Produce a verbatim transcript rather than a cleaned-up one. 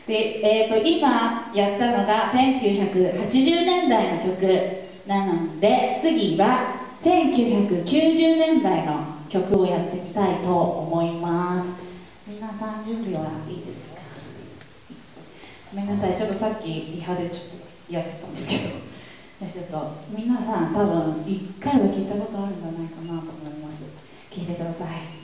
で、えー、と今やったのがせんきゅうひゃくはちじゅうねんだいの曲なので、次はせんきゅうひゃくきゅうじゅうねんだいの曲をやってみたいと思います。皆さん準備はいいですか？ごめんなさい、ちょっとさっきリハでちょっとやっちゃったんですけど、ちょっと皆さん多分いっかいは聞いたことあるんじゃないかなと思います。聞いてください。